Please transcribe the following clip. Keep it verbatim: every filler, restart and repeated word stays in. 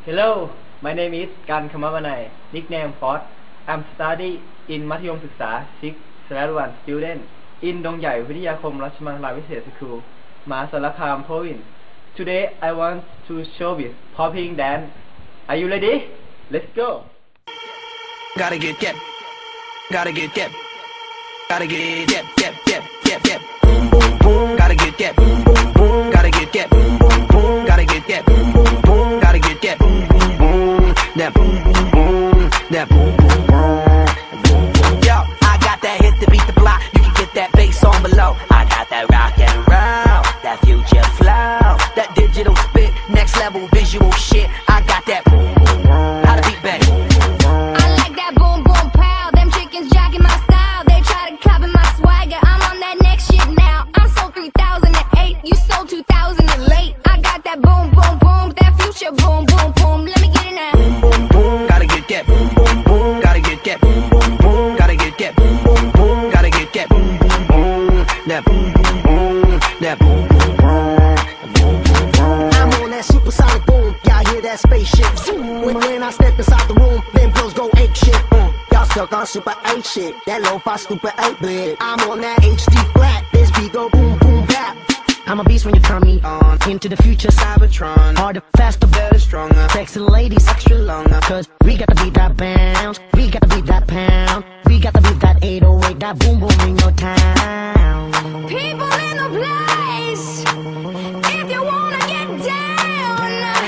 Hello, my name is Kan Kamabanai, nickname Ford. I'm study in มัธยมศึกษา six slash one student in ดงใหญ่วิทยาคมราชมังคลาวิเศษ School มหาสารคาม Province. Today I want to show with popping dance. Are you ready? Let's go. Gotta get get, gotta get get, gotta get get get get get get. Gotta get get, gotta get get, gotta get get, gotta get get. That boom boom boom, that boom boom boom. Yo, I got that hit to beat the block. You can get that bass on below. I got that rock and roll, that future flow, that digital spit, next level visual shit. I got that boom boom boom. How to beat bang. I like that boom boom pow. Them chickens jacking my style. They try to copy my swagger. I'm on that next shit now. I'm sold three thousand eight. You sold two thousand late. I got that boom boom boom, that future boom boom boom. Let me get it now. Gotta get get, gotta get get, gotta get get, gotta get get, that boom boom boom, that boom boom boom. I'm on that supersonic boom, y'all hear that spaceship zoom. When, when I step inside the room, them girls go ape shit. Mm. Y'all stuck on super eight shit, that lo-fi stupid eight bit. I'm on that H D flat, this beat go boom boom bap. I'm a beast when you turn me on. Into the future, Cybertron. Harder, faster, better, stronger. Sexy ladies, extra longer. Cause we got to beat that bounce. We got to beat that pound. We got to beat that eight oh eight. That boom boom in your town. People in the place, if you wanna get down,